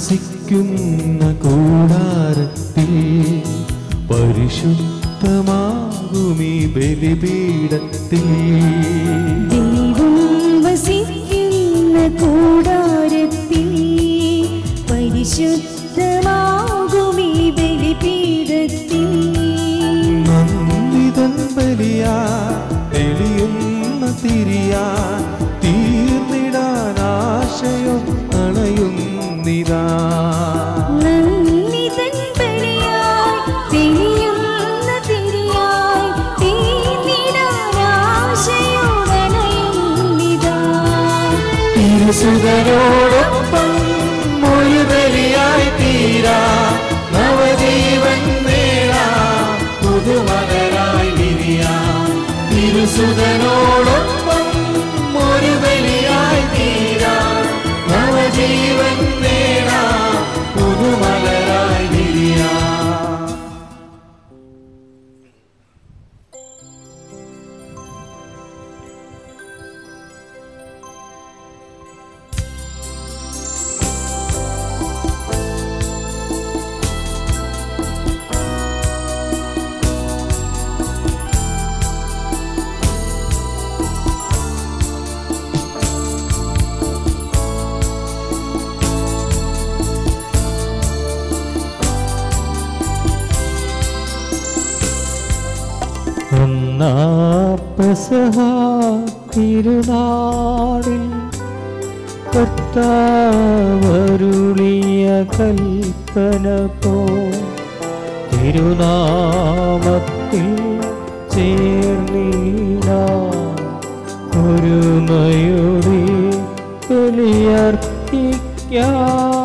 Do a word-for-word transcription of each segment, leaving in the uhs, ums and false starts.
വസിക്കുന്ന കൂടാരത്തിൽ പരിശുദ്ധമാകുമീ ബലിപീഠത്തിൽ ദൈവം വസിക്കുന്ന കൂടാരത്തിൽ പരിശുദ്ധമാകുമീ ബലിപീഠത്തിൽ നന്ദിതൻ ബലിയാ തെളിയുന്ന തിരിയാ തീർന്നിടാൻ ആശയോ അണയുന്നിതാ നന്ദിതൻ ബലിയായി തെളിയുന്ന തിരിയായി തീർന്നിടാൻ ആശയോടണയുന്നിതാ തിരുസുതരോടൊപ്പം ഒരു ബലിയായി തീരാ നവജീവൻ നേടാം പുതുമലരായി വിരിയാം തിരുസുതരോടൊപ്പം ഒരു ബലിയായി തീരാ നവജീവൻ നേടാം പുതുമലരായി വിരിയാം. പെസഹ തിരുനാളിൽ കർത്താവരുളിയ കൽപ്പന പോ തിരുനാമത്തിൽ ചേർന്നിടാം ഒരുമയോടെ ബലിയർപ്പിക്കാം.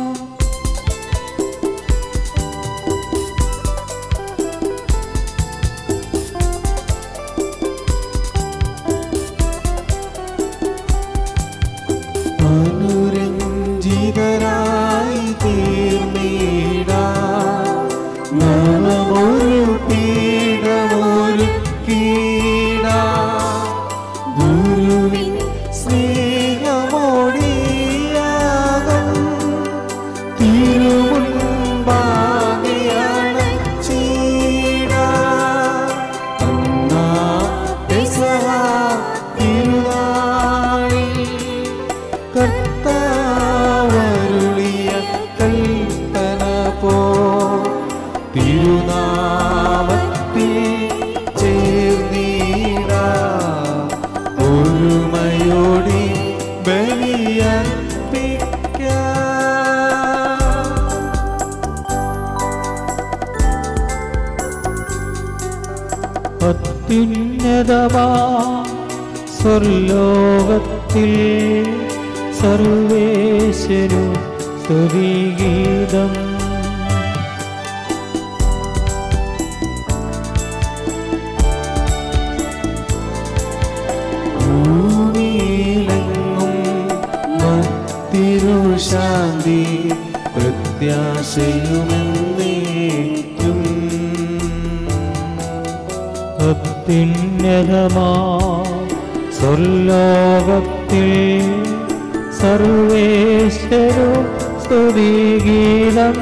അനുരഞ്ജിതരായി തീർന്നിടാം നവമൊരു പീഠമൊരുക്കിടാം ഗുരുവിൻ സ്നേഹമോടിയാകം തിരുമുൻപാകെ അണച്ചിടാം. അന്നാ പെസഹ തിരുനാളിൽ കർത്താവരുളിയ കൽപ്പന പോ തിരുനാമത്തിൽ ചേർന്നിടാം ഒരുമയോടെ ബലിയർപ്പിക്കാം. അത്യുന്നതമാ സ്വർലോകത്തിൽ സർവേശ്വരു സ്തുതിഗീതം. ഭൂമിയിലെങ്ങും മത്തിരുശാന്തി പ്രത്യാശയുമെന്നേക്കും അത്യുന്നതമാ സ്വർലോകത്തിൽ സർവേശ്വരു സ്തുതിഗീതം.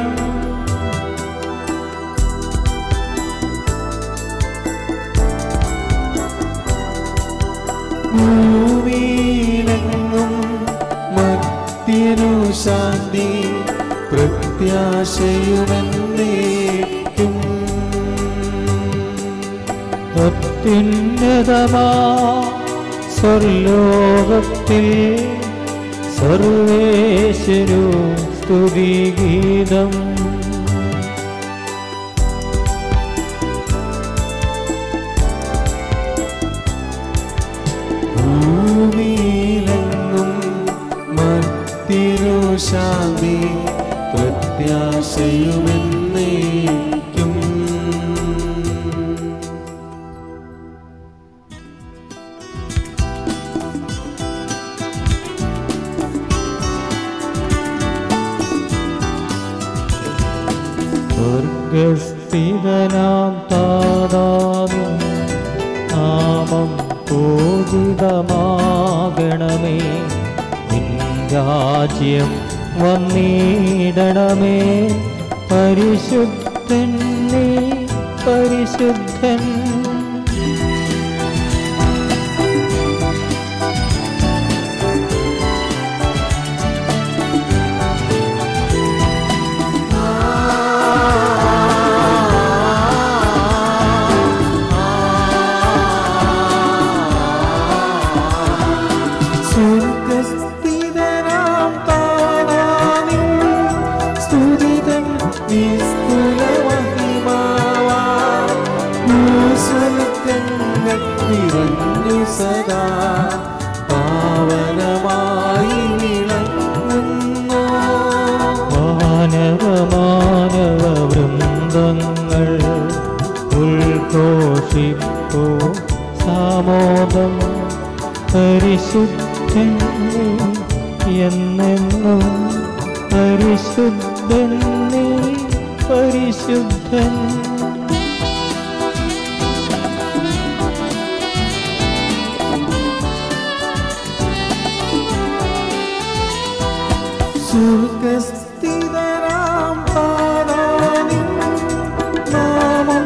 ഭൂമിയിലെങ്ങും മത്തിരുശാന്തി പ്രത്യാശയുമെന്നേക്കും അത്യുന്നതമാ സ്വർലോകത്തിൽ സർവേശ്വരു സ്തുതിഗീതം. ഭൂമിയിലെങ്ങും മത്തിരുശാന്തി പ്രത്യാശയുമെന്നേക്കും സ്വർഗസ്ഥിതനാം താതാവിൻ നാമം പൂജിതമാകണമേ. നിൻ രാജ്യം വന്നിടണമേ. പരിശുദ്ധൻ നീ പരിശുദ്ധൻ. സ്വർഗ്ഗസ്ഥിതനാം താരാനിൻ സ്തുതിതൻ നിസ്തുലമഹിമാവാൻ ഭൂസ്വർഗ്ഗങ്ങൾ നിറഞ്ഞു സദാ പാവനമായി വിളങ്ങുന്നു. മാനവ മാനവ വൃന്ദങ്ങൾ ഉദ്ഘോഷിപ്പൂ സാമോദം. പരിശുദ്ധൻ നീ എന്നെന്നും പരിശുദ്ധൻ നീ പരിശുദ്ധൻ. സ്വർഗ്ഗസ്ഥിതനാം താരാനിൻ നാമം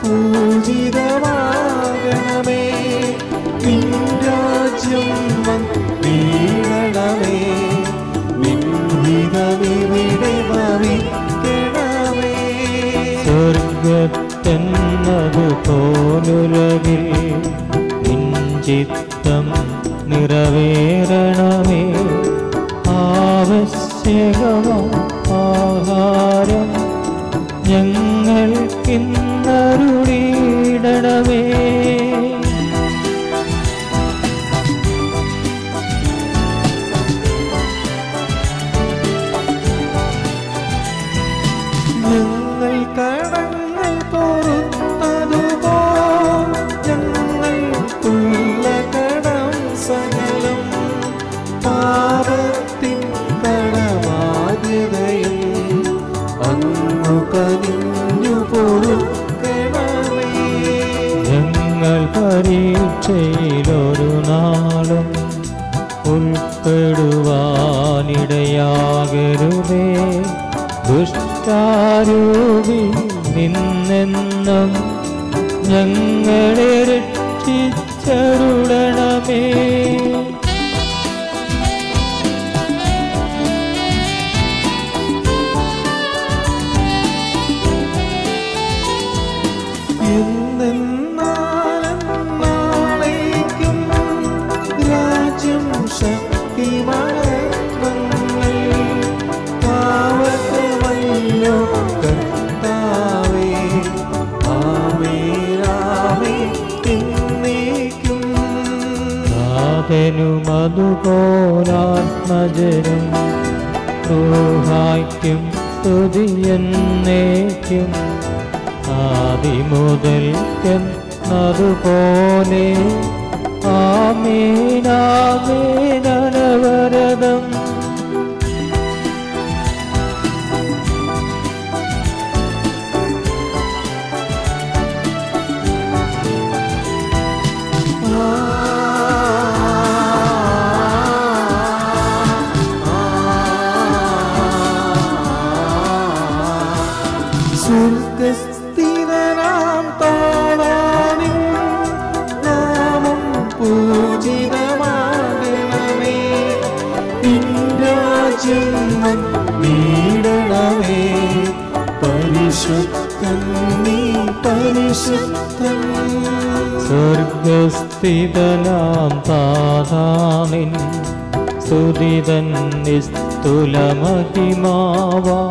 പൂജിതമാകണമേ. നിൻ രാജ്യം വന്നിടണമേ. നിൻ ഹിതമിവിടെ ഭവിക്കണമേ. സ്വർഗത്തെന്നതു പോലുലകിൽ നിൻ ചിത്തം നിറവേറണമേ. ആവശ്യകമാം ആഹാരം ഞങ്ങൾക്കിന്നരുളിയിടണമേ. ഞങ്ങൾ കടങ്ങൾ പൊറുത്തതുപോൽ ഞങ്ങൾക്കുള്ള കടം സകലം പാപത്തിൻ കടബാധ്യതയും അങ്ങു കനിഞ്ഞു പൊറുക്കണമേ. ഞങ്ങൾ പരീക്ഷയിലൊരു നാളും ഉൾപ്പെടുവാനിടയാകരുതേ. ദുഷ്ടാരൂപി നിന്നെന്നും ഞങ്ങളെ രക്ഷിച്ചരുളണമേ. എന്നെന്നാളെന്നാളേക്കും രാജ്യം ശക്തിമഹത്വങ്ങൾ പാവനമല്ലോ കർത്താവേ. ആമേൻ ആമേൻ എന്നേക്കും. നാഥനും അതുപോലാത്മജനും റൂഹായ്ക്കും സ്തുതിയെന്നേക്കും. ആദിമുതൽക്കെന്നതുപോലെ ആമേൻ ആമേൻ അനവരതം. സ്വർഗ്ഗസ്ഥിതനാം താരാനിൻ നാമം പൂജിതമാകണമേ. നിൻ രാജ്യം വന്നിടണമേ. പരിശുദ്ധൻ നീ പരിശുദ്ധൻ. സ്വർഗസ്ഥിതനാം താതാനിൻ സ്തുതിതൻ നിസ്തുലമഹിമാവാ.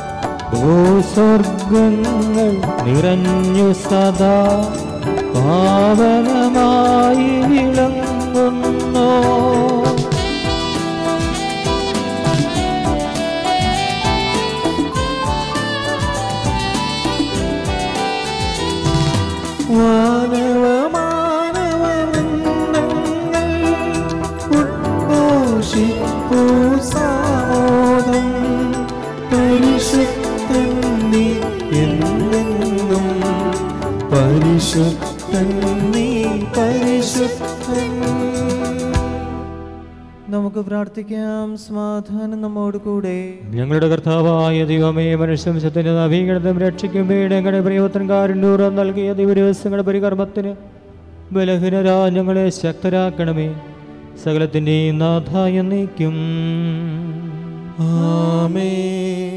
ഭൂസ്വർഗങ്ങൾ നിറഞ്ഞു സദാ പാവനമായി വിളങ്ങുന്നു. മാനവ മാനവ വൃന്ദങ്ങൾ ഉദ്ഘോഷിപ്പൂ സാമോദം. പരിശുദ്ധൻ നീ എന്നെന്നും പരിശുദ്ധൻ നീ പരിശുദ്ധൻ. നമുക്ക് നമുക്ക് പ്രാർത്ഥിക്കാം. സമാധാനം നമ്മോട് കൂടെ. ഞങ്ങളുടെ കർത്താവായ ദൈവമേ, മനുഷ്യവംശത്തിന്റെ നവീകരണത്തിനും രക്ഷിക്കും ഞങ്ങളുടെ പ്രിയപുത്രൻകാരൻ നൽകിയ ദിവസങ്ങളുടെ പരികർമ്മത്തിന് ബലഹീനരാ ഞങ്ങളെ ശക്തരാക്കണമേ. സകലത്തിൻ്റെയും നാഥ എന്നേക്കും. ആമേൻ.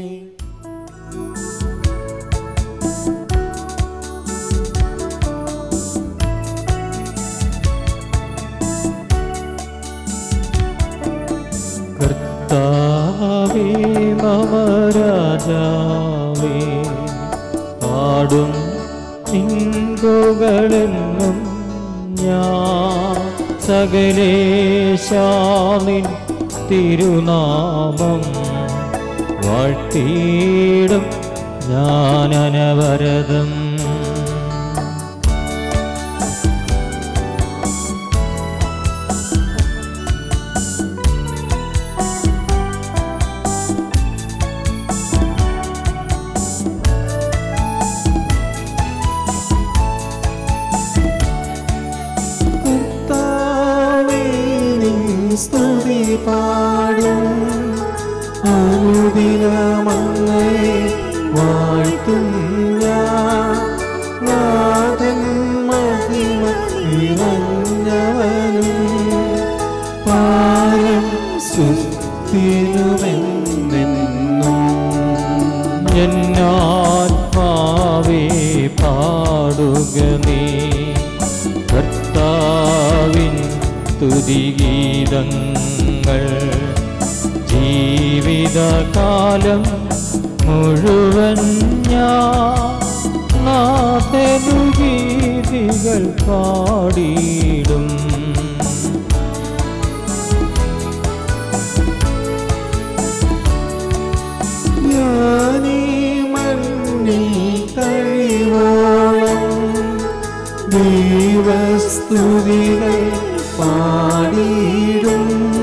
കർത്താവേ മമ രാജാവേ, പാടും തിങ്കുകളെന്നും ഞാൻ സകലേശാനിൻ തിരുനാമം വാഴ്ത്തിയിടും ഞാൻ അനവരതം. സ്തുതി പാടും അനുദിനമങ്ങയെ വാഴ്ത്തും ഞാൻ. നാഥൻ മഹിമ നിറഞ്ഞവനും പാരം സുസ്ഥിരമെന്നെന്നും. എന്നാത്മാവേ പാടുക നീ കർത്താവിൻ സ്തുതിഗീതങ്ങൾ. ജീവിതകാലം മുഴുവൻ ഞാൻ നാഥനു ഗീതികൾ പാടിയിടും. ഞാനീ മണ്ണിൽ കഴിവോളം ദൈവസ്തുതികൾ പാടിയിടും.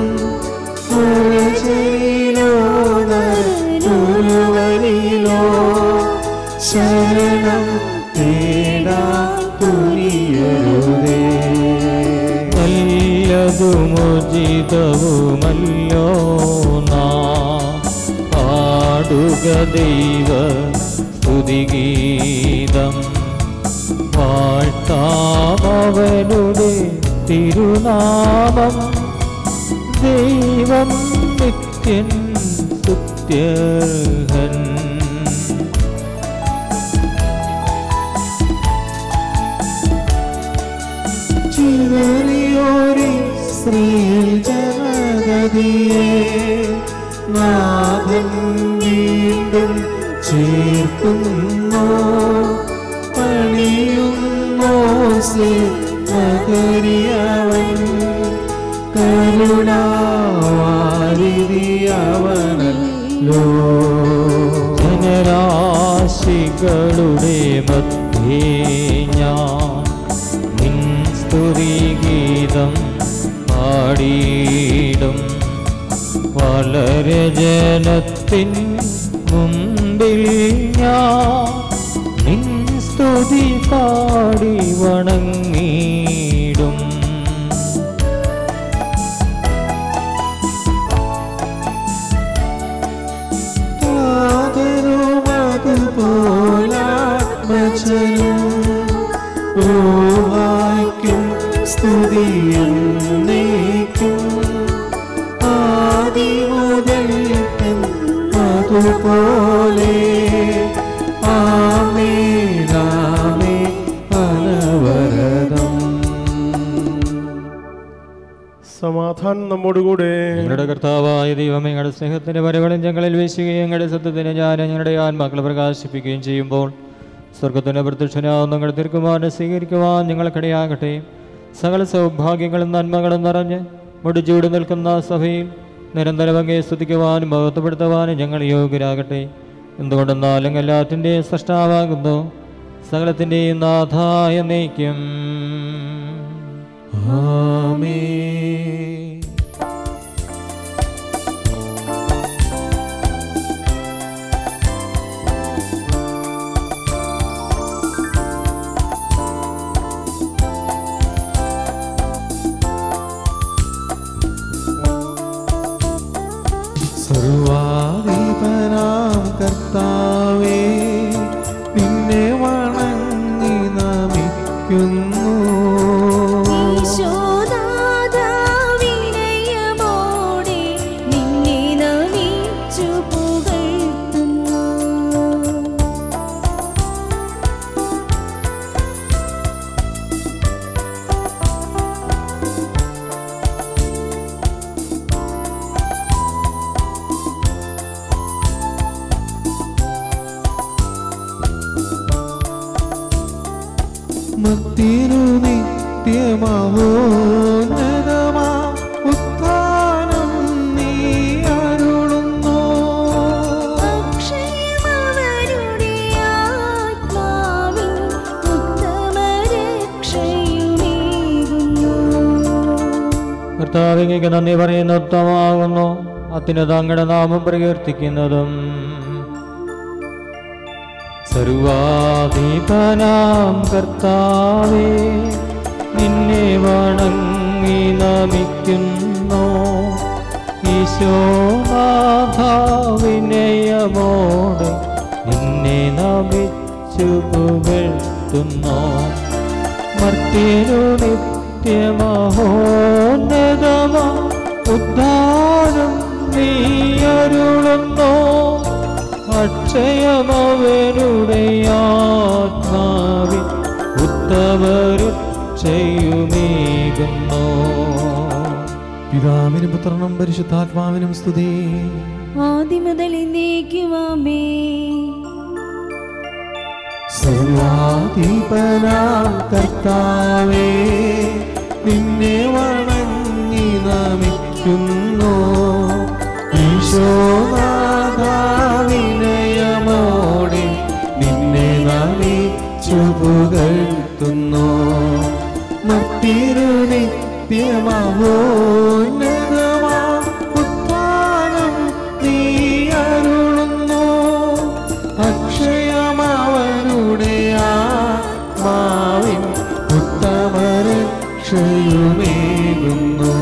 മുഴുവനിലോ ശരണം തേടാൻ തുനിയരുതേ. നല്ലതുമുചിതവുമല്ലോ നാം പാടുക ദൈവ സ്തുതിഗീതം. വാഴ്ത്താമവനുടെ തിരുനാമം. ദൈവം നിത്യൻ സ്തുത്യർഹൻ. ചിതറിയോരി ശ്രീൽ ജനഗതിയെ നാഥൻ വീണ്ടും ചേർക്കുന്നു. പണിയുന്നോ സ്നേഹകരിയവൻ കരുണാവാരിതിയവനല്ലോ. ജനരാശികളുടെ മധ്യേ ഞാൻ നിൻ സ്തുതിഗീതം പാടിയിടും. വളരെ ജനത്തിൻ മുമ്പിൽ ഞാൻ നിൻ സ്തുതി പാടി വണങ്ങിയിടും. അതുപോലാത്മജനും ൂഹായ്ക്കും സ്തുതിയെന്നേക്കും. ആദിമുതൽ അതുപോലെ ആമേൻ ആമേൻ അനവരതം. സമാധാനം നമ്മോടുകൂടെ. ഞങ്ങളുടെ കർത്താവായ ദൈവമേ, ഞങ്ങളുടെ സ്നേഹത്തിന്റെ വരകളും ഞങ്ങളിൽ വീശുകയും ഞങ്ങളുടെ സത്യത്തിന് ഞാൻ ഞങ്ങളുടെ ആത്മാക്കളെ പ്രകാശിപ്പിക്കുകയും ചെയ്യുമ്പോൾ സ്വർഗത്തിന്റെ പ്രത്യക്ഷനാവും ഞങ്ങളുടെ തിരുക്കുമാരനെ സ്വീകരിക്കുവാൻ ഞങ്ങൾക്കിടയാകട്ടെ. സകല സൗഭാഗ്യങ്ങളും നന്മകളും നിറഞ്ഞ് മുടിച്ചൂടി നിൽക്കുന്ന സഭയിൽ നിരന്തരം അങ്ങയെ സ്തുതിക്കുവാനും മഹത്വപ്പെടുത്തുവാനും ഞങ്ങൾ യോഗ്യരാകട്ടെ. എന്തുകൊണ്ടെന്നാലും എല്ലാറ്റിൻ്റെയും സൃഷ്ടാവാകുന്നു, സകലത്തിൻ്റെയും നാഥായ എന്നേക്കും. ആമേൻ. നമിക്കുന്നു. ഈശോനാഥാ വിനയമോടെ നിന്നെ നമിച്ചു പുകഴ്ത്തുന്നു. മർത്യനു നിത്യമഹോന്നതമാ ഉത്ഥാനം നീ അരുളുന്നു. അക്ഷയമവരുടെ ആത്മാവിൻ ഉത്തമരക്ഷയുമേകുന്നു. കർത്താവിലേക്ക് നന്ദി പറയുന്ന ഉത്തമമാകുന്നു. അത്തിന് തങ്ങളുടെ നാമം പ്രകീർത്തിക്കുന്നതും. സർവാധിപനാം കർത്താവേ, നിന്നെ വണങ്ങി നമിക്കുന്നു. ഈശോനാഥ വിനയമോടെ നിന്നെ നമിച്ചു പുകഴ്ത്തുന്നു. മർത്യനു നിത്യമഹോന്നതമാ ഉദ്ധാരം നീ അരുളുന്നു. അക്ഷയമവരുടെ ആത്മാവിൻ ഉത്തമരക്ഷയുമേകുന്നു. പിതാവിനും പുത്രനും പരിശുദ്ധാത്മാവിനും സ്തുതി. ആദിമുതൽ എന്നേക്കും ആമേൻ. സർവാധിപനാം കർത്താവേ, നിന്നെ വണങ്ങി നമിക്കുന്നു. ഈശോനാഥ വിനയമോടെ നിന്നെ നമിച്ചു പുകഴ്ത്തുന്നു. മർത്യനു നിത്യമഹോന്നതമാ ഉത്ഥാനം നീ അരുളുന്നു. അക്ഷയമവരുടെ ആത്മാവിൻ ഉത്തമരക്ഷയുമേകുന്നു.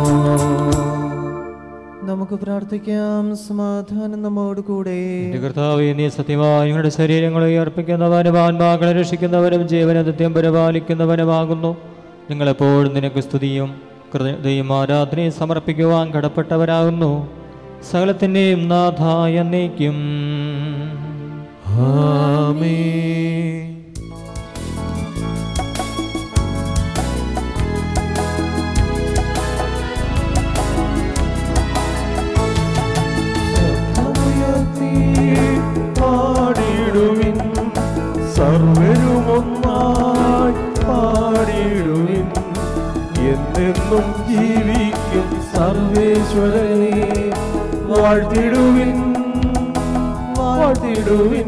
നമുക്ക് പ്രാർത്ഥിക്കാം. സമാധാനം നമ്മോട് കൂടെ. കർത്താവേ, നീ സത്യമായി ഞങ്ങളുടെ ശരീരങ്ങളെ അർപ്പിക്കുന്നവനും ആത്മാക്കളെ രക്ഷിക്കുന്നവനും ജീവനെ നിത്യം പരിപാലിക്കുന്നവനുമാകുന്നു. നിങ്ങളെപ്പോഴും നിനക്ക് സ്തുതിയും കൃതയും ആരാധനയും സമർപ്പിക്കുവാൻ കടപ്പെട്ടവരാകുന്നു. സകലത്തിൻ്റെയും നാഥായ എന്നേക്കും. ആമേൻ. പാടിടുവിൻ, സർവരുമൊന്നായി പാടിടുവിൻ. എന്നെന്നും ജീവിക്കും സർവേശ്വരനെ വാഴ്ത്തിടുവിൻ, വാഴ്ത്തിടുവിൻ.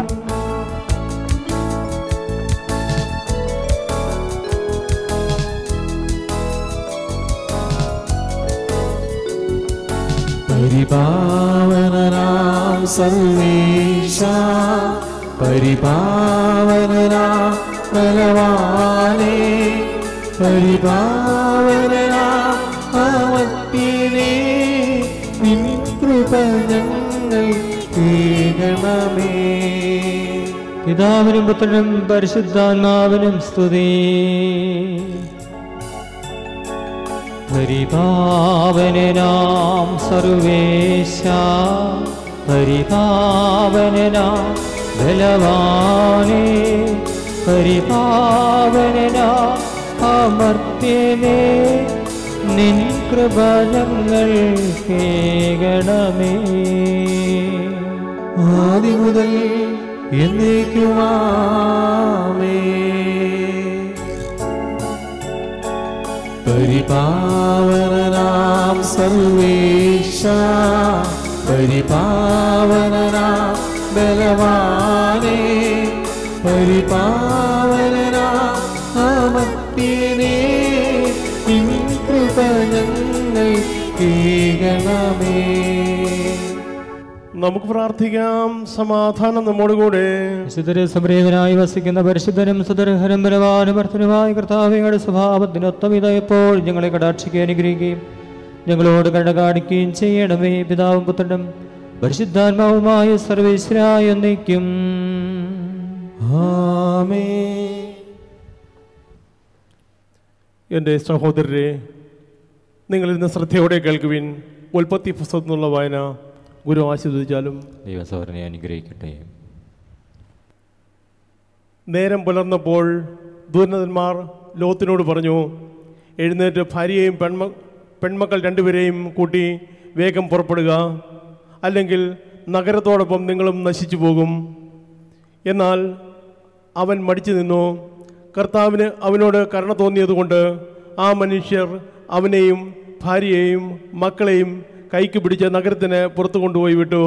പരിപാവനനാം സർവേശ, പരിപാവനനാം ബലവാനേ, പരിപാവനനാം അമർത്യനേ, നിൻ കൃപ ഞങ്ങൾ കേൾക്കണമേ. പിതാവിനും പുത്രനും പരിശുദ്ധാത്മാവിനും സ്തുതി. പരിപാവനനാം സർവേശ, പരിപാവനനാം ബലവാനേ, പരിപാവനനാം അമർത്യനേ, നിൻ കൃപ ഞങ്ങൾ കേൾക്കണമേ. ആദി മുതൽ എന്നേക്കും ആമേൻ. പരിപാവനനാം സർവേശ, പരിപാവനനാം ബലവാനേ, പരിപാവനനാം അമർത്യനേ, നിൻ കൃപ ഞങ്ങൾ കേൾക്കണമേ. നമുക്ക് പ്രാർത്ഥിക്കാം. സമാധാനം നമ്മോടുകൂടെ. വിശുദ്ധരെ സംപ്രീതനായി വസിക്കുന്ന പരിശുദ്ധനും സുദർഹരം ബലവാനും ഭർത്തനുമായ കർത്താവയുടെ സ്വഭാവത്തിനൊത്തമിത എപ്പോൾ ഞങ്ങളെ കടാക്ഷിക്കുകയും അനുഗ്രഹിക്കുകയും ഞങ്ങളോട് കരുണ കാണിക്കുകയും ചെയ്യണമേ. പിതാവും പുത്രനും പരിശുദ്ധാത്മാവുമായ സർവേശ്വരായ എന്നേക്കും. ആമേൻ. എൻ്റെ സഹോദരരെ, നിങ്ങളിന്ന് ശ്രദ്ധയോടെ കേൾക്കുവിൻ. ഉൽപ്പത്തി പുസ്തകത്തിൽ നിന്നുള്ള വായന ഗുരു ആശീർവദിച്ചാലും. ദൈവസഹോദരനെ അനുഗ്രഹിക്കട്ടെ. നേരം പുലർന്നപ്പോൾ ദൂതന്മാർ ലോത്തിനോട് പറഞ്ഞു, എഴുന്നേറ്റ് ഭാര്യയെയും പെൺമ പെൺമക്കൾ രണ്ടുപേരെയും കൂട്ടി വേഗം പുറപ്പെടുക, അല്ലെങ്കിൽ നഗരത്തോടൊപ്പം നിങ്ങളും നശിച്ചു പോകും. എന്നാൽ അവൻ മടിച്ചു നിന്നു. കർത്താവിന് അവനോട് കരുണ തോന്നിയതുകൊണ്ട് ആ മനുഷ്യർ അവനെയും ഭാര്യയെയും മക്കളെയും കൈക്ക് പിടിച്ച് നഗരത്തിന് പുറത്തു കൊണ്ടുപോയി വിട്ടു.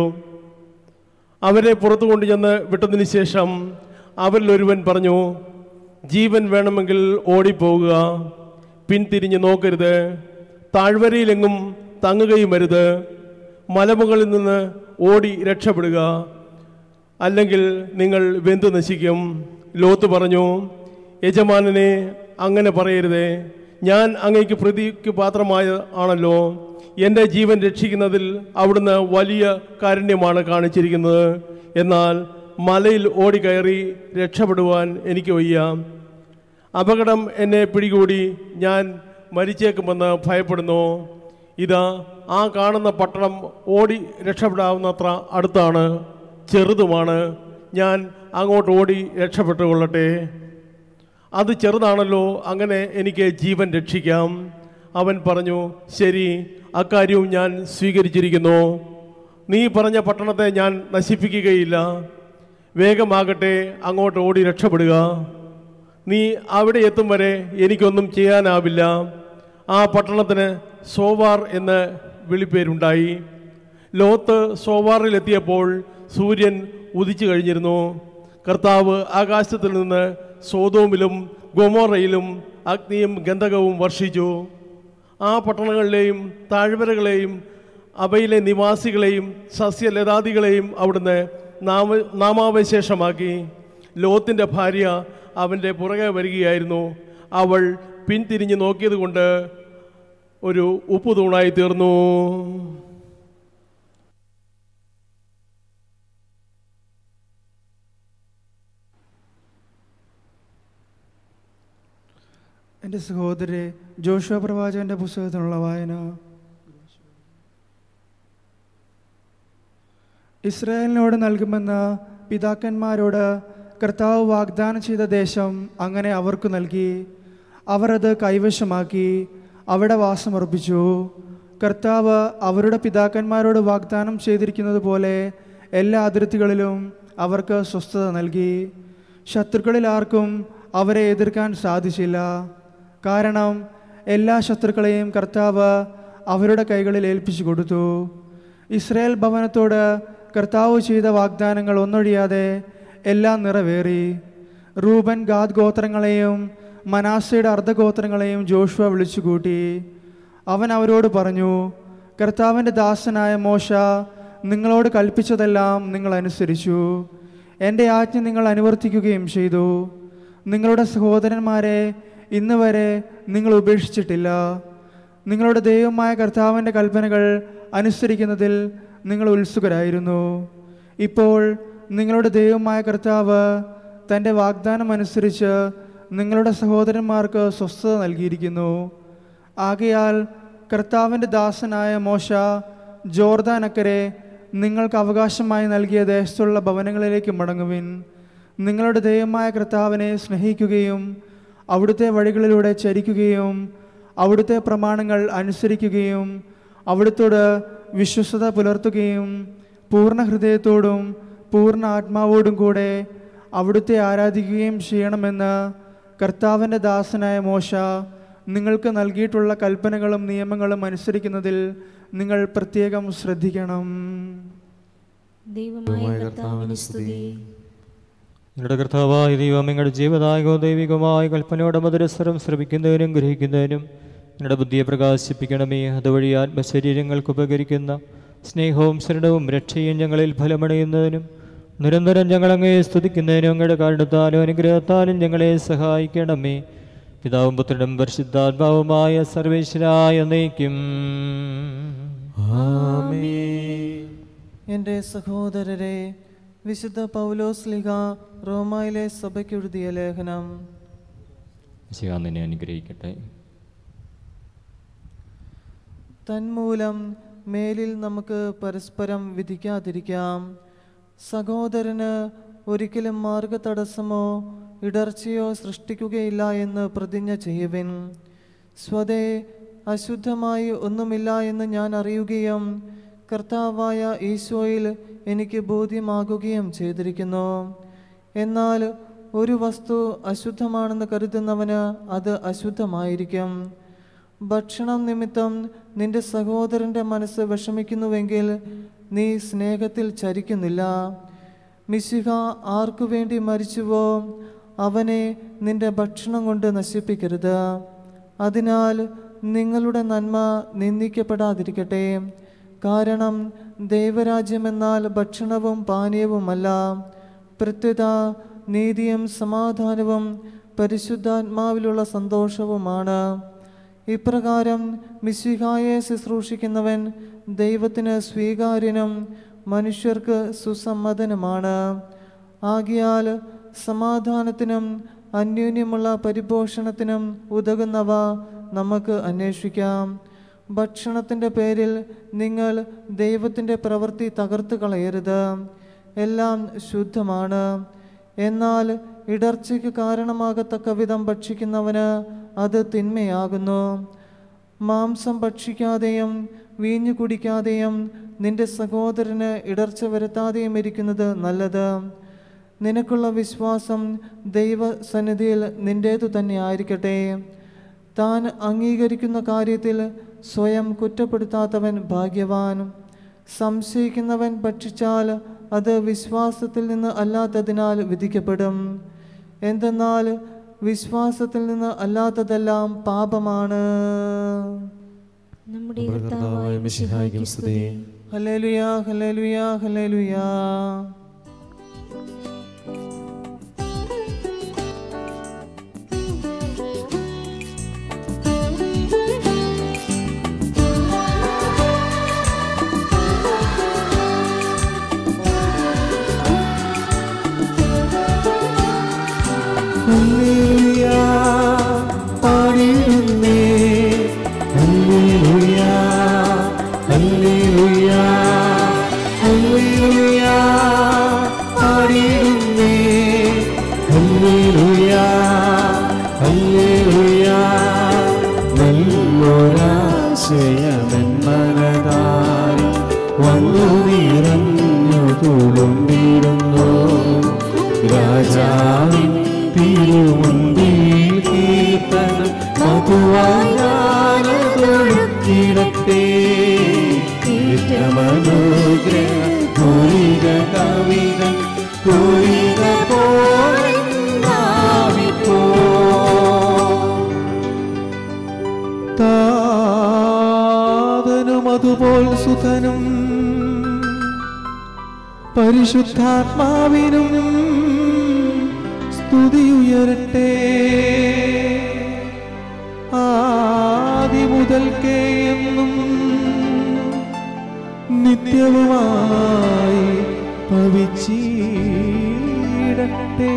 അവരെ പുറത്തു കൊണ്ടുചെന്ന് വിട്ടതിന് ശേഷം അവരിലൊരുവൻ പറഞ്ഞു, ജീവൻ വേണമെങ്കിൽ ഓടിപ്പോവുക, പിൻതിരിഞ്ഞ് നോക്കരുത്, താഴ്വരയിലെങ്ങും തങ്ങുകയും അരുത്, മലമുകളിൽ നിന്ന് ഓടി രക്ഷപ്പെടുക, അല്ലെങ്കിൽ നിങ്ങൾ വെന്തു നശിക്കും. ലോത്ത് പറഞ്ഞു, യജമാനനെ അങ്ങനെ പറയരുതേ, ഞാൻ അങ്ങേക്ക് പ്രതിക്ക് പാത്രമായ ആണല്ലോ. എൻ്റെ ജീവൻ രക്ഷിക്കുന്നതിൽ അവിടുന്ന് വലിയ കാരുണ്യമാണ് കാണിച്ചിരിക്കുന്നത്. എന്നാൽ മലയിൽ ഓടിക്കയറി രക്ഷപ്പെടുവാൻ എനിക്ക് വയ്യ. അപകടം എന്നെ പിടികൂടി ഞാൻ മരിച്ചേക്കുമെന്ന് ഭയപ്പെടുന്നു. ഇതാ ആ കാണുന്ന പട്ടണം ഓടി രക്ഷപ്പെടാവുന്നത്ര അടുത്താണ്, ചെറുതുമാണ്. ഞാൻ അങ്ങോട്ട് ഓടി രക്ഷപ്പെട്ടുകൊള്ളട്ടെ. അത് ചെറുതാണല്ലോ, അങ്ങനെ എനിക്ക് ജീവൻ രക്ഷിക്കാം. അവൻ പറഞ്ഞു, ശരി, അക്കാര്യവും ഞാൻ സ്വീകരിച്ചിരിക്കുന്നു. നീ പറഞ്ഞ പട്ടണത്തെ ഞാൻ നശിപ്പിക്കുകയില്ല. വേഗമാകട്ടെ, അങ്ങോട്ട് ഓടി രക്ഷപ്പെടുക. നീ അവിടെ എത്തും വരെ എനിക്കൊന്നും ചെയ്യാനാവില്ല. ആ പട്ടണത്തിന് സോവാർ എന്ന് വിളിപ്പേരുണ്ടായി. ലോത്ത് സോവാറിലെത്തിയപ്പോൾ സൂര്യൻ ഉദിച്ചു കഴിഞ്ഞിരുന്നു. കർത്താവ് ആകാശത്തിൽ നിന്ന് സോദോമിലും ഗൊമോറയിലും അഗ്നിയും ഗന്ധകവും വർഷിച്ചു. ആ പട്ടണങ്ങളിലെയും താഴ്വരകളെയും അവയിലെ നിവാസികളെയും സസ്യലതാദികളെയും അവിടുന്ന് നാമ നാമാവശേഷമാക്കി. ലോത്തിൻ്റെ ഭാര്യ അവൻ്റെ പുറകെ വരികയായിരുന്നു. അവൾ പിൻതിരിഞ്ഞ് നോക്കിയത് കൊണ്ട് ഒരു ഉപ്പുതൂണായി തീർന്നു. എൻ്റെ സഹോദരരെ, ജോഷുവ പ്രവാചകന്റെ പുസ്തകത്തിനുള്ള വായന. ഇസ്രായേലിനോട് നൽകുമെന്ന് പിതാക്കന്മാരോട് കർത്താവ് വാഗ്ദാനം ചെയ്ത ദേശം അങ്ങനെ അവർക്ക് നൽകി. അവർ അത് കൈവശമാക്കി അവിടെ വാസമുറപ്പിച്ചു. കർത്താവ് അവരുടെ പിതാക്കന്മാരോട് വാഗ്ദാനം ചെയ്തിരിക്കുന്നത് പോലെ എല്ലാ അതിർത്തികളിലും അവർക്ക് സ്വസ്ഥത നൽകി. ശത്രുക്കളിൽ ആർക്കും അവരെ എതിർക്കാൻ സാധിച്ചില്ല. കാരണം എല്ലാ ശത്രുക്കളെയും കർത്താവ് അവരുടെ കൈകളിൽ ഏൽപ്പിച്ചു കൊടുത്തു. ഇസ്രായേൽ ഭവനത്തോട് കർത്താവ് ചെയ്ത വാഗ്ദാനങ്ങൾ ഒന്നൊഴിയാതെ എല്ലാം നിറവേറി. റൂബൻ ഗാദ് ഗോത്രങ്ങളെയും മനാസയുടെ അർദ്ധഗോത്രങ്ങളെയും ജോഷുവ വിളിച്ചുകൂട്ടി. അവൻ അവരോട് പറഞ്ഞു, കർത്താവിൻ്റെ ദാസനായ മോശ നിങ്ങളോട് കൽപ്പിച്ചതെല്ലാം നിങ്ങൾ അനുസരിച്ചു. എൻ്റെ ആജ്ഞ നിങ്ങൾ അനുവർത്തിക്കുകയും ചെയ്തു. നിങ്ങളുടെ സഹോദരന്മാരെ ഇന്ന് വരെ നിങ്ങൾ ഉപേക്ഷിച്ചിട്ടില്ല. നിങ്ങളുടെ ദൈവമായ കർത്താവിൻ്റെ കൽപ്പനകൾ അനുസരിക്കുന്നതിൽ നിങ്ങൾ ഉത്സുകരായിരുന്നു. ഇപ്പോൾ നിങ്ങളുടെ ദൈവമായ കർത്താവ് തൻ്റെ വാഗ്ദാനം അനുസരിച്ച് നിങ്ങളുടെ സഹോദരന്മാർക്ക് സ്വസ്ഥത നൽകിയിരിക്കുന്നു. ആകയാൽ കർത്താവിൻ്റെ ദാസനായ മോശ ജോർദാനക്കരെ നിങ്ങൾക്ക് അവകാശമായി നൽകിയ ദേശത്തുള്ള ഭവനങ്ങളിലേക്ക് മടങ്ങുവിൻ. നിങ്ങളുടെ ദൈവമായ കർത്താവിനെ സ്നേഹിക്കുകയും അവിടുത്തെ വഴികളിലൂടെ ചരിക്കുകയും അവിടുത്തെ പ്രമാണങ്ങൾ അനുസരിക്കുകയും അവിടുത്തോട് വിശ്വസ്തത പുലർത്തുകയും പൂർണ്ണ ഹൃദയത്തോടും പൂർണ്ണ ആത്മാവോടും കൂടെ അവിടുത്തെ ആരാധിക്കുകയും ചെയ്യണമെന്ന് കർത്താവിൻ്റെ ദാസനായ മോശ നിങ്ങൾക്ക് നൽകിയിട്ടുള്ള കൽപ്പനകളും നിയമങ്ങളും അനുസരിക്കുന്നതിൽ നിങ്ങൾ പ്രത്യേകം ശ്രദ്ധിക്കണം. ദൈവമായ കർത്താവിന് സ്തുതി. നിങ്ങളുടെ കർത്താവായ ദൈവം നിങ്ങളുടെ ജീവദായകവും ദൈവികമായ കൽപ്പനയോടെ മധുരസ്വരം ശ്രമിക്കുന്നതിനും ഗ്രഹിക്കുന്നതിനും നിങ്ങളുടെ ബുദ്ധിയെ പ്രകാശിപ്പിക്കണമേ. അതുവഴി ആത്മശരീരങ്ങൾക്ക് ഉപകരിക്കുന്ന സ്നേഹവും ശരണവും രക്ഷയും ഞങ്ങളിൽ ഫലമടയുന്നതിനും നിരന്തരം ഞങ്ങളങ്ങേ സ്തുതിക്കുന്നതിനും അങ്ങയുടെ കാരണത്താലും അനുഗ്രഹത്താലും ഞങ്ങളെ സഹായിക്കണമേ. പിതാവും പുത്രനും പരിശുദ്ധാത്മാവുമായ സർവേശ്വരായ എന്നേക്കും ആമേൻ. എൻ്റെ സഹോദരരെ, വിശുദ്ധ പൗലോസ് ലീഗ റോമായിലെ സഭയ്ക്കെഴുതിയ ലേഖനം. ശിവാ നിന്നെ അനുഗ്രഹിക്കട്ടെ. തന്മൂലം മേലിൽ നമുക്ക് പരസ്പരം വിധിക്കാതിരിക്കാം. സഹോദരന് ഒരിക്കലും മാർഗതടസ്സമോ ഇടർച്ചയോ സൃഷ്ടിക്കുകയില്ല എന്ന് പ്രതിജ്ഞ ചെയ്യുവിൻ. സ്വതേ അശുദ്ധമായി ഒന്നുമില്ല എന്ന് ഞാൻ അറിയുകയും കർത്താവായ ഈശോയിൽ എനിക്ക് ബോധ്യമാകുകയും ചെയ്തിരിക്കുന്നു. എന്നാൽ ഒരു വസ്തു അശുദ്ധമാണെന്ന് കരുതുന്നവന് അത് അശുദ്ധമായിരിക്കും. ഭക്ഷണം നിമിത്തം നിന്റെ സഹോദരൻ്റെ മനസ്സ് വിഷമിക്കുന്നുവെങ്കിൽ നീ സ്നേഹത്തിൽ ചരിക്കുന്നില്ല. മിശിഹ ആർക്കു വേണ്ടി മരിച്ചുവോ അവനെ നിന്റെ ഭക്ഷണം കൊണ്ട് നശിപ്പിക്കരുത്. അതിനാൽ നിങ്ങളുടെ നന്മ നിന്ദിക്കപ്പെടാതിരിക്കട്ടെ. കാരണം ദൈവരാജ്യമെന്നാൽ ഭക്ഷണവും പാനീയവുമല്ല, പ്രത്യുത നീതിയും സമാധാനവും പരിശുദ്ധാത്മാവിലുള്ള സന്തോഷവുമാണ്. ഇപ്രകാരം മിശിഹായെ ശുശ്രൂഷിക്കുന്നവൻ ദൈവത്തിന് സ്വീകാര്യനും മനുഷ്യർക്ക് സുസമ്മതനുമാണ്. ആകയാൽ സമാധാനത്തിനും അന്യോന്യമുള്ള പരിപോഷണത്തിനും ഉതകുന്നവ നമുക്ക് അന്വേഷിക്കാം. ഭക്ഷണത്തിൻ്റെ പേരിൽ നിങ്ങൾ ദൈവത്തിൻ്റെ പ്രവൃത്തി തകർത്ത് കളയരുത്. എല്ലാം ശുദ്ധമാണ്. എന്നാൽ ഇടർച്ചയ്ക്ക് കാരണമാകത്തക്ക വിധം ഭക്ഷിക്കുന്നവന് അത് തിന്മയാകുന്നു. മാംസം ഭക്ഷിക്കാതെയും വീഞ്ഞു കുടിക്കാതെയും നിന്റെ സഹോദരന് ഇടർച്ച വരുത്താതെയും ഇരിക്കുന്നത് നല്ലത്. നിനക്കുള്ള വിശ്വാസം ദൈവസന്നിധിയിൽ നിൻ്റേതു തന്നെ ആയിരിക്കട്ടെ. താൻ അംഗീകരിക്കുന്ന കാര്യത്തിൽ സ്വയം കുറ്റപ്പെടുത്താത്തവൻ ഭാഗ്യവാൻ. സംശയിക്കുന്നവൻ ഭക്ഷിച്ചാൽ അത് വിശ്വാസത്തിൽ നിന്ന് അല്ലാത്തതിനാൽ വിധിക്കപ്പെടും. എന്തെന്നാൽ വിശ്വാസത്തിൽ നിന്ന് അല്ലാത്തതെല്ലാം പാപമാണ്. നമ്മുടെ കർത്താവായ മിശിഹായ്ക്കും സ്തുതി. Hallelujah, hallelujah, hallelujah. രാജാവിൻ തിരുമുൻപിൽ കീർത്തനം മധുവായാലതൊഴുക്കിടട്ടെ. ഏറ്റമനുഗ്രഹ പൂരിക കവിത പൂരിക പോരാവിപ്പോ. താതനും അതുപോൽ സുതനും പരിശുദ്ധാത്മാവിനും സ്തുതിയുയരട്ടെ. ആദിമുതൽക്കേ എന്നും നിത്യവുമായി ഭവിച്ചിടട്ടെ.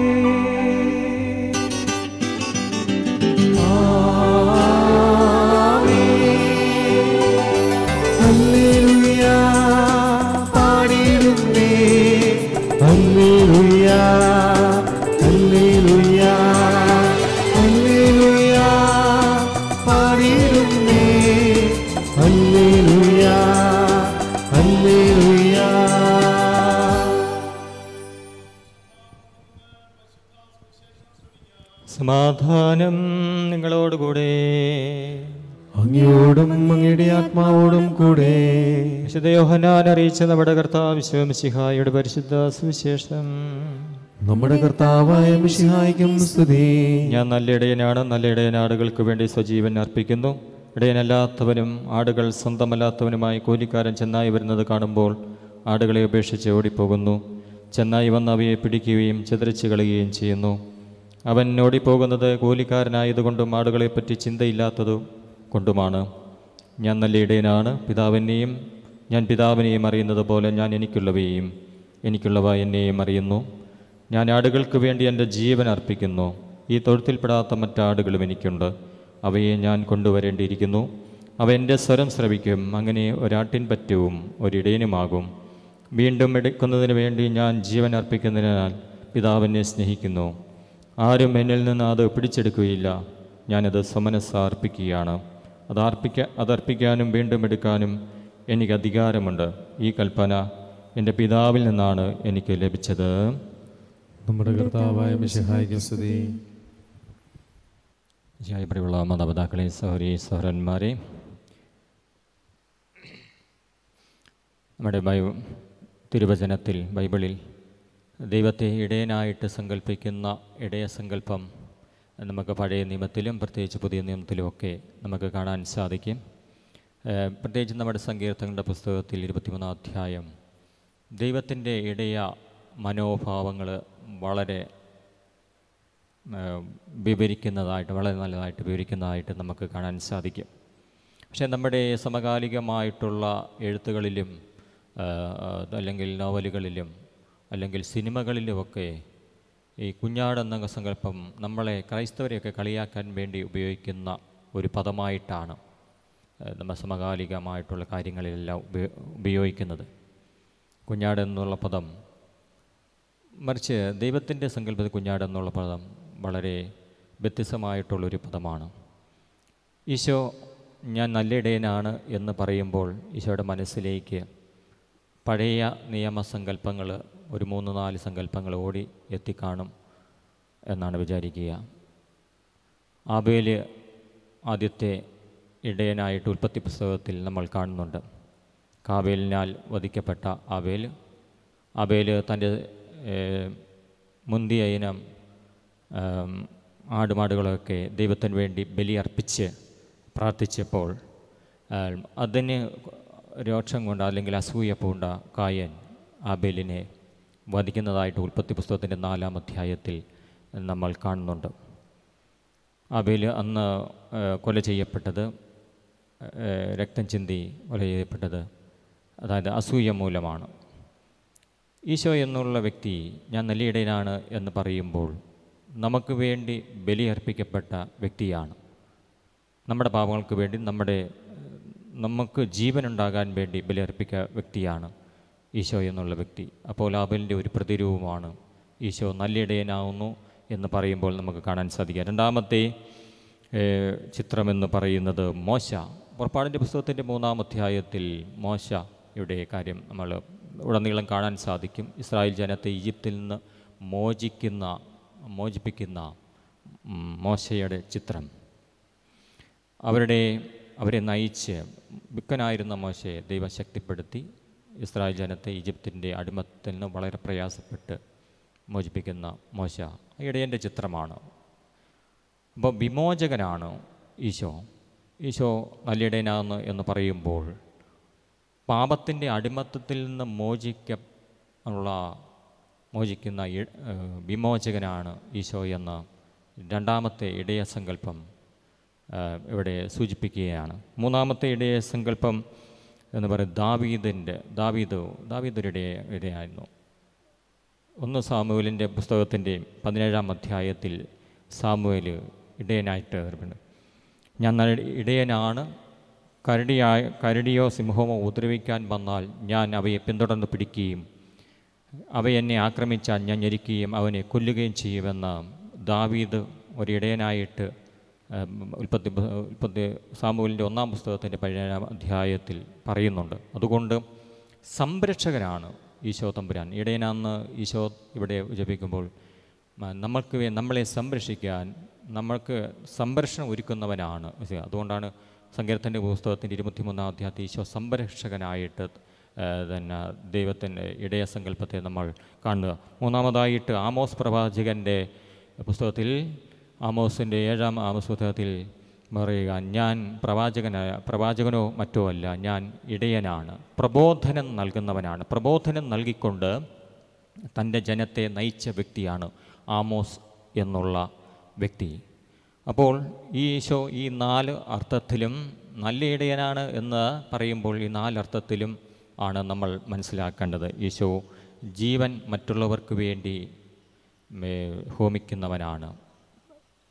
സമാധാനം നിങ്ങളോടുകൂടെ. അങ്ങയോടും അങ്ങയുടെ ആത്മാവോടും കൂടെ. വിശുദ്ധ യോഹന്നാൻ അറിയിച്ച നമ്മുടെ കർത്താവ് മിശിഹായുടെ പരിശുദ്ധ സുവിശേഷം. നമ്മുടെ കർത്താവായ മിശിഹായ്ക്കും സ്തുതി. ഞാൻ നല്ല ഇടയനാണ്. നല്ല ഇടയൻ ആടുകൾക്ക് വേണ്ടി സ്വജീവൻ അർപ്പിക്കുന്നു. ഇടയനല്ലാത്തവനും ആടുകൾ സ്വന്തമല്ലാത്തവനുമായി കൂലിക്കാരൻ ചെന്നായി വരുന്നത് കാണുമ്പോൾ ആടുകളെ ഉപേക്ഷിച്ച് ഓടിപ്പോകുന്നു. ചെന്നായി വന്ന് അവയെ പിടിക്കുകയും ചിതറിച്ച് കളയുകയും ചെയ്യുന്നു. അവൻ ഓടിപ്പോകുന്നത് കൂലിക്കാരനായതുകൊണ്ടും ആടുകളെപ്പറ്റി ചിന്തയില്ലാത്തതു കൊണ്ടുമാണ്. ഞാൻ നല്ല ഇടയനാണ്. പിതാവിനെയും ഞാൻ പിതാവിനെയും അറിയുന്നത് പോലെ ഞാൻ എനിക്കുള്ളവയെയും എനിക്കുള്ളവ എന്നെയും അറിയുന്നു. ഞാൻ ആടുകൾക്ക് വേണ്ടി എൻ്റെ ജീവൻ അർപ്പിക്കുന്നു. ഈ തൊഴുത്തിൽപ്പെടാത്ത മറ്റാടുകളും എനിക്കുണ്ട്. അവയെ ഞാൻ കൊണ്ടുവരേണ്ടിയിരിക്കുന്നു. അവ എൻ്റെ സ്വരം ശ്രവിക്കും. അങ്ങനെ ഒരാട്ടിൻ പറ്റവും ഒരിടയനുമാകും. വീണ്ടും എടുക്കുന്നതിന് വേണ്ടി ഞാൻ ജീവൻ അർപ്പിക്കുന്നതിനാൽ പിതാവിനെ സ്നേഹിക്കുന്നു. ആരും എന്നിൽ നിന്ന് അത് പിടിച്ചെടുക്കുകയില്ല. ഞാനത് സമനസ്സ അർപ്പിക്കുകയാണ്. അത് അർപ്പിക്ക അതർപ്പിക്കാനും വീണ്ടും എടുക്കാനും എനിക്ക് അധികാരമുണ്ട്. ഈ കൽപ്പന എൻ്റെ പിതാവിൽ നിന്നാണ് എനിക്ക് ലഭിച്ചത്. നമ്മുടെ കർത്താവായ മിശിഹായിക്ക് സ്തുതി. ജയപ്രിയുള്ള മാതാപിതാക്കളെ, സഹോദരി സഹോദരന്മാരെ, നമ്മുടെ ബൈ തിരുവചനത്തിൽ ബൈബിളിൽ ദൈവത്തെ ഇടയനായിട്ട് സങ്കല്പിക്കുന്ന ഇടയസങ്കല്പം നമുക്ക് പഴയ നിയമത്തിലും പ്രത്യേകിച്ച് പുതിയ നിയമത്തിലുമൊക്കെ നമുക്ക് കാണാൻ സാധിക്കും. പ്രത്യേകിച്ച് നമ്മുടെ സങ്കീർത്തനങ്ങളുടെ പുസ്തകത്തിൽ ഇരുപത്തിമൂന്നാം അധ്യായം ദൈവത്തിൻ്റെ ഇടയ മനോഭാവങ്ങൾ വളരെ വിവരിക്കുന്നതായിട്ട് വളരെ നല്ലതായിട്ട് വിവരിക്കുന്നതായിട്ട് നമുക്ക് കാണാൻ സാധിക്കും. പക്ഷേ നമ്മുടെ സമകാലികമായിട്ടുള്ള എഴുത്തുകളിലും അല്ലെങ്കിൽ നോവലുകളിലും അല്ലെങ്കിൽ സിനിമകളിലുമൊക്കെ ഈ കുഞ്ഞാടെന്ന സങ്കല്പം നമ്മളെ ക്രൈസ്തവരെയൊക്കെ കളിയാക്കാൻ വേണ്ടി ഉപയോഗിക്കുന്ന ഒരു പദമായിട്ടാണ് നമ്മൾ സമകാലികമായിട്ടുള്ള കാര്യങ്ങളിലെല്ലാം ഉപയോഗിക്കുന്നത്. കുഞ്ഞാടെന്നുള്ള പദം മറിച്ച് ദൈവത്തിൻ്റെ സങ്കല്പത്തിൽ കുഞ്ഞാടെന്നുള്ള പദം വളരെ വ്യത്യസ്തമായിട്ടുള്ളൊരു പദമാണ്. ഈശോ ഞാൻ നല്ല ഇടയനാണ് എന്ന് പറയുമ്പോൾ ഈശോയുടെ മനസ്സിലേക്ക് പഴയ നിയമസങ്കല്പങ്ങൾ ഒരു മൂന്ന് നാല് സങ്കല്പങ്ങൾ ഓടി എത്തിക്കാണും എന്നാണ് വിചാരിക്കുക. ആബേൽ ആദ്യത്തെ ഇടയനായിട്ട് ഉൽപ്പത്തി പുസ്തകത്തിൽ നമ്മൾ കാണുന്നുണ്ട്. കാബേലിനാൽ വധിക്കപ്പെട്ട ആബേൽ ആബേൽ തൻ്റെ മുന്തിയ ഇനം ആടുമാടുകളൊക്കെ ദൈവത്തിന് വേണ്ടി ബലിയർപ്പിച്ച് പ്രാർത്ഥിച്ചപ്പോൾ അതിന് രോക്ഷം കൊണ്ട് അല്ലെങ്കിൽ അസൂയ പൂണ്ട കായൻ ആബേലിനെ വധിക്കുന്നതായിട്ട് ഉൽപ്പത്തി പുസ്തകത്തിൻ്റെ നാലാം അധ്യായത്തിൽ നമ്മൾ കാണുന്നുണ്ട്. ആബേൽ അന്ന് കൊല ചെയ്യപ്പെട്ടത്, രക്തം ചിന്തി കൊല ചെയ്യപ്പെട്ടത് അതായത് അസൂയ മൂലമാണ്. ഈശോ എന്നുള്ള വ്യക്തി ഞാൻ നല്ല ഇടയനാണ് എന്ന് പറയുമ്പോൾ നമുക്ക് വേണ്ടി ബലിയർപ്പിക്കപ്പെട്ട വ്യക്തിയാണ്. നമ്മുടെ പാപങ്ങൾക്ക് വേണ്ടി നമ്മുടെ നമുക്ക് ജീവനുണ്ടാകാൻ വേണ്ടി ബലിയർപ്പിക്ക വ്യക്തിയാണ് ഈശോ എന്നുള്ള വ്യക്തി. അപ്പോൾ ആബേലിൻ്റെ ഒരു പ്രതിരൂപമാണ് ഈശോ നല്ല ഇടയനാവുന്നു എന്ന് പറയുമ്പോൾ നമുക്ക് കാണാൻ സാധിക്കുക. രണ്ടാമത്തെ ചിത്രമെന്ന് പറയുന്നത് മോശ. പുറപ്പാടിൻ്റെ പുസ്തകത്തിൻ്റെ മൂന്നാം അധ്യായത്തിൽ മോശയുടെ കാര്യം നമ്മൾ ഉടനീളം കാണാൻ സാധിക്കും. ഇസ്രായേൽ ജനത്തെ ഈജിപ്തിൽ നിന്ന് മോചിക്കുന്ന മോചിപ്പിക്കുന്ന മോശയുടെ ചിത്രം. അവരുടെ അവരെ നയിച്ച് വിക്കനായിരുന്ന മോശയെ ദൈവം ശക്തിപ്പെടുത്തി ഇസ്രായേൽ ജനത്തെ ഈജിപ്തിൻ്റെ അടിമത്തിൽ നിന്ന് വളരെ പ്രയാസപ്പെട്ട് മോചിപ്പിക്കുന്ന മോശ ഇടയൻ്റെ ചിത്രമാണ്. അപ്പോൾ വിമോചകനാണ് ഈശോ. ഈശോ നല്ലിടയനാണ് എന്ന് പറയുമ്പോൾ പാപത്തിൻ്റെ അടിമത്തത്തിൽ നിന്ന് മോചിക്ക ഉള്ള മോചിക്കുന്ന വിമോചകനാണ് ഈശോ എന്ന രണ്ടാമത്തെ ഇടയസങ്കല്പം ഇവിടെ സൂചിപ്പിക്കുകയാണ്. മൂന്നാമത്തെ ഇടയസങ്കല്പം എന്ന് പറയുന്നത് ദാവീദിൻ്റെ ദാവീദ് ദാവീദൊരു ഇടയായിരുന്നു. ഒന്ന് സാമുവേലിൻ്റെ പുസ്തകത്തിൻ്റെ പതിനേഴാം അധ്യായത്തിൽ സാമുവേൽ ഇടയനായിട്ട് ഞാൻ ഇടയനാണ്, കരടിയായ കരടിയോ സിംഹമോ ഉപദ്രവിക്കാൻ വന്നാൽ ഞാൻ അവയെ പിന്തുടർന്ന് പിടിക്കുകയും അവയെന്നെ ആക്രമിച്ചാൽ ഞാൻ ഞെരിക്കുകയും അവനെ കൊല്ലുകയും ചെയ്യുമെന്ന് ദാവീദ് ഒരിടയനായിട്ട് ഉൽപ്പത്തി ഉൽപ്പത്തി സാമുവേലിൻ്റെ ഒന്നാം പുസ്തകത്തിൻ്റെ പതിനേഴാം അധ്യായത്തിൽ പറയുന്നുണ്ട്. അതുകൊണ്ട് സംരക്ഷകനാണ് ഈശോ തമ്പുരാൻ. ഇടയനാന്ന് ഈശോ ഇവിടെ ജപിക്കുമ്പോൾ നമ്മൾക്ക് നമ്മളെ സംരക്ഷിക്കാൻ നമ്മൾക്ക് സംരക്ഷണം ഒരുക്കുന്നവനാണ്. അതുകൊണ്ടാണ് സങ്കീർത്തൻ്റെ പുസ്തകത്തിൻ്റെ ഇരുപത്തിമൂന്നാം അധ്യായത്തിൽ ഈശോ സംരക്ഷകനായിട്ട് തന്നെ ദൈവത്തിൻ്റെ ഇടയസങ്കല്പത്തെ നമ്മൾ കാണുക. മൂന്നാമതായിട്ട് ആമോസ് പ്രവാചകൻ്റെ പുസ്തകത്തിൽ ആമോസിൻ്റെ ഏഴാം ആമോസ് പുസ്തകത്തിൽ പറയുക, ഞാൻ പ്രവാചകനായ പ്രവാചകനോ മറ്റോ അല്ല, ഞാൻ ഇടയനാണ്, പ്രബോധനം നൽകുന്നവനാണ്. പ്രബോധനം നൽകിക്കൊണ്ട് തൻ്റെ ജനത്തെ നയിച്ച വ്യക്തിയാണ് ആമോസ് എന്നുള്ള വ്യക്തി. അപ്പോൾ ഈ ഈശോ ഈ നാല് അർത്ഥത്തിലും നല്ല ഇടയനാണ് എന്ന് പറയുമ്പോൾ ഈ നാലർത്ഥത്തിലും ആണ് നമ്മൾ മനസ്സിലാക്കേണ്ടത്. ഈശോ ജീവൻ മറ്റുള്ളവർക്ക് വേണ്ടി ഹോമിക്കുന്നവനാണ്,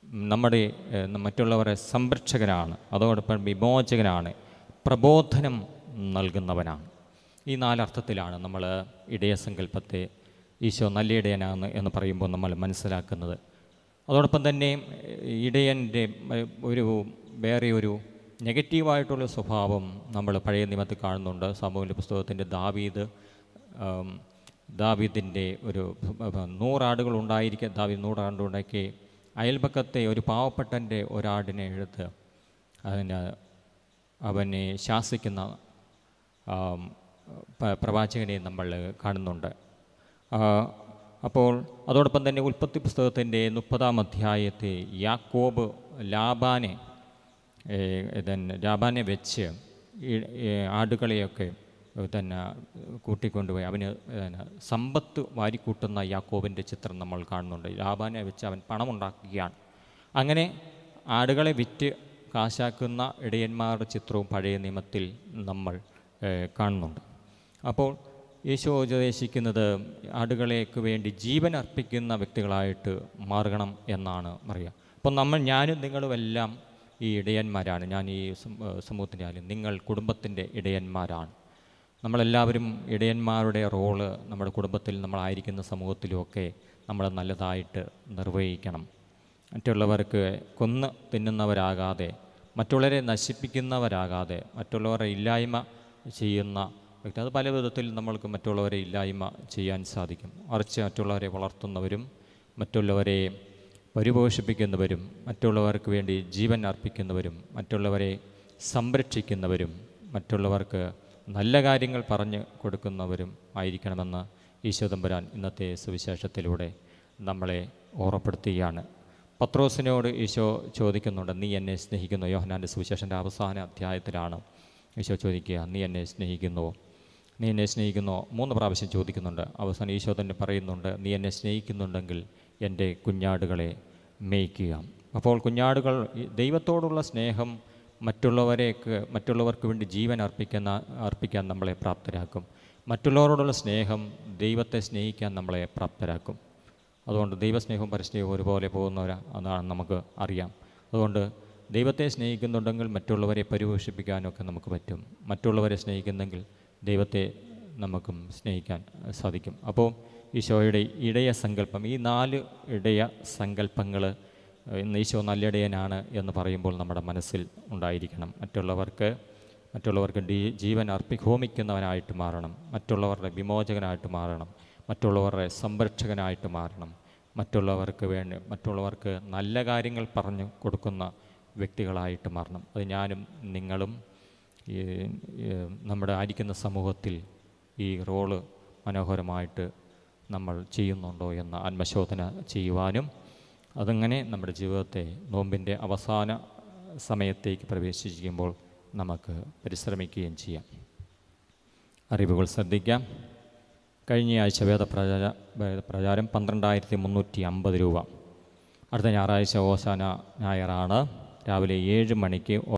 നമ്മുടെ മറ്റുള്ളവരെ സംരക്ഷകനാണ്, അതോടൊപ്പം വിമോചകനാണ്, പ്രബോധനം നൽകുന്നവനാണ്. ഈ നാലർത്ഥത്തിലാണ് നമ്മൾ ഇടയസങ്കല്പത്തെ ഈശോ നല്ല ഇടയനാണ് എന്ന് പറയുമ്പോൾ നമ്മൾ മനസ്സിലാക്കുന്നത്. അതോടൊപ്പം തന്നെ ഇടയൻ്റെ ഒരു വേറെ ഒരു നെഗറ്റീവായിട്ടുള്ള സ്വഭാവം നമ്മൾ പഴയ നിയമത്തിൽ കാണുന്നുണ്ട്. സാമൂഹ്യ പുസ്തകത്തിൻ്റെ ദാവീദ് ദാവീദിൻ്റെ ഒരു നൂറാടുകൾ ഉണ്ടായിരിക്കുക ദാവീദ് നൂറാണ്ടുണ്ടാക്കി അയൽപക്കത്തെ ഒരു പാവപ്പെട്ടൻ്റെ ഒരാടിനെ എടുത്ത് അതിന് അവനെ ശാസിക്കുന്ന പ്രവാചകനെ നമ്മൾ കാണുന്നുണ്ട്. അപ്പോൾ അതോടൊപ്പം തന്നെ ഉൽപ്പത്തി പുസ്തകത്തിൻ്റെ മുപ്പതാം അധ്യായത്തെ യാക്കോബ് ലാബാനെ തന്നെ ലാബാനെ വെച്ച് ആടുകളെയൊക്കെ തന്നെ കൂട്ടിക്കൊണ്ടുപോയി അവന് സമ്പത്ത് വാരിക്കൂട്ടുന്ന യാക്കോബിൻ്റെ ചിത്രം നമ്മൾ കാണുന്നുണ്ട്. ലാബാനെ വെച്ച് അവൻ പണമുണ്ടാക്കുകയാണ്. അങ്ങനെ ആടുകളെ വിറ്റ് കാശാക്കുന്ന ഇടയന്മാരുടെ ചിത്രവും പഴയ നിയമത്തിൽ നമ്മൾ കാണുന്നുണ്ട്. അപ്പോൾ യേശു ഉപദേശിക്കുന്നത് ആടുകളേക്ക് വേണ്ടി ജീവൻ അർപ്പിക്കുന്ന വ്യക്തികളായിട്ട് മാറണം എന്നാണ് പറയുക. അപ്പം നമ്മൾ ഞാനും നിങ്ങളുമെല്ലാം ഈ ഇടയന്മാരാണ്. ഞാൻ ഈ സമൂഹത്തിൻ്റെ ആയാലും നിങ്ങൾ കുടുംബത്തിൻ്റെ ഇടയന്മാരാണ്. നമ്മളെല്ലാവരും ഇടയന്മാരുടെ റോള് നമ്മുടെ കുടുംബത്തിൽ നമ്മളായിരിക്കുന്ന സമൂഹത്തിലുമൊക്കെ നമ്മൾ നല്ലതായിട്ട് നിർവഹിക്കണം. മറ്റുള്ളവർക്ക് കൊന്ന് തിന്നുന്നവരാകാതെ, മറ്റുള്ളവരെ നശിപ്പിക്കുന്നവരാകാതെ, മറ്റുള്ളവരെ ഇല്ലായ്മ ചെയ്യുന്ന വ്യക്തി, അത് പല വിധത്തിൽ നമ്മൾക്ക് മറ്റുള്ളവരെ ഇല്ലായ്മ ചെയ്യാൻ സാധിക്കും. മറിച്ച് മറ്റുള്ളവരെ വളർത്തുന്നവരും മറ്റുള്ളവരെ പരിപോഷിപ്പിക്കുന്നവരും മറ്റുള്ളവർക്ക് വേണ്ടി ജീവൻ അർപ്പിക്കുന്നവരും മറ്റുള്ളവരെ സംരക്ഷിക്കുന്നവരും മറ്റുള്ളവർക്ക് നല്ല കാര്യങ്ങൾ പറഞ്ഞു കൊടുക്കുന്നവരും ആയിരിക്കണമെന്ന് ഈശോ തമ്പുരാൻ ഇന്നത്തെ സുവിശേഷത്തിലൂടെ നമ്മളെ ഓർമ്മപ്പെടുത്തുകയാണ്. പത്രോസിനോട് ഈശോ ചോദിക്കുന്നുണ്ട്, നീ എന്നെ സ്നേഹിക്കുന്നു? യോഹന്നാൻ്റെ സുവിശേഷൻ്റെ അവസാന അധ്യായത്തിലാണ് ഈശോ ചോദിക്കുക, നീ എന്നെ സ്നേഹിക്കുന്നുവോ? നീ എന്നെ സ്നേഹിക്കുന്നോ? മൂന്ന് പ്രാവശ്യം ചോദിക്കുന്നുണ്ട്. അവസാനം ഈശോ തന്നെ പറയുന്നുണ്ട്, നീ എന്നെ സ്നേഹിക്കുന്നുണ്ടെങ്കിൽ എൻ്റെ കുഞ്ഞാടുകളെ മേയ്ക്കുക. അപ്പോൾ കുഞ്ഞാടുകൾ ദൈവത്തോടുള്ള സ്നേഹം മറ്റുള്ളവരേക്ക് മറ്റുള്ളവർക്ക് വേണ്ടി ജീവൻ അർപ്പിക്കുന്ന അർപ്പിക്കാൻ നമ്മളെ പ്രാപ്തരാക്കും. മറ്റുള്ളവരോടുള്ള സ്നേഹം ദൈവത്തെ സ്നേഹിക്കാൻ നമ്മളെ പ്രാപ്തരാക്കും. അതുകൊണ്ട് ദൈവസ്നേഹവും പരസ്നേഹവും ഒരുപോലെ പോകുന്നവരാ അതാണ് നമുക്ക് അറിയാം. അതുകൊണ്ട് ദൈവത്തെ സ്നേഹിക്കുന്നുണ്ടെങ്കിൽ മറ്റുള്ളവരെ പരിപോഷിപ്പിക്കാനൊക്കെ നമുക്ക് പറ്റും. മറ്റുള്ളവരെ സ്നേഹിക്കുന്നെങ്കിൽ ദൈവത്തെ നമുക്കും സ്നേഹിക്കാൻ സാധിക്കും. അപ്പോൾ ഈശോയുടെ ഇടയ സങ്കല്പം, ഈ നാല് ഇടയ സങ്കല്പങ്ങൾ ഈശോ നല്ലിടയനാണ് എന്ന് പറയുമ്പോൾ നമ്മുടെ മനസ്സിൽ ഉണ്ടായിരിക്കണം. മറ്റുള്ളവർക്ക് മറ്റുള്ളവർക്ക് ജീവൻ അർപ്പി ഹോമിക്കുന്നവനായിട്ട് മാറണം, മറ്റുള്ളവരുടെ വിമോചകനായിട്ട് മാറണം, മറ്റുള്ളവരുടെ സംരക്ഷകനായിട്ട് മാറണം, മറ്റുള്ളവർക്ക് വേണ്ടി മറ്റുള്ളവർക്ക് നല്ല കാര്യങ്ങൾ പറഞ്ഞു കൊടുക്കുന്ന വ്യക്തികളായിട്ട് മാറണം. അത് ഞാനും നിങ്ങളും നമ്മുടെ ആയിരിക്കുന്ന സമൂഹത്തിൽ ഈ റോള് മനോഹരമായിട്ട് നമ്മൾ ചെയ്യുന്നുണ്ടോ എന്ന ആത്മശോധന ചെയ്യുവാനും അതങ്ങനെ നമ്മുടെ ജീവിതത്തെ നോമ്പിൻ്റെ അവസാന സമയത്തേക്ക് പ്രവേശിക്കുമ്പോൾ നമുക്ക് പരിശ്രമിക്കുകയും ചെയ്യാം. അറിവുകൾ ശ്രദ്ധിക്കാം. കഴിഞ്ഞ ആഴ്ച വേദപ്രചാര വേദപ്രചാരം പന്ത്രണ്ടായിരത്തി മുന്നൂറ്റി അമ്പത് രൂപ. അടുത്ത ഞായറാഴ്ച ഓശാന ഞായറാണ്. രാവിലെ ഏഴ് മണിക്ക്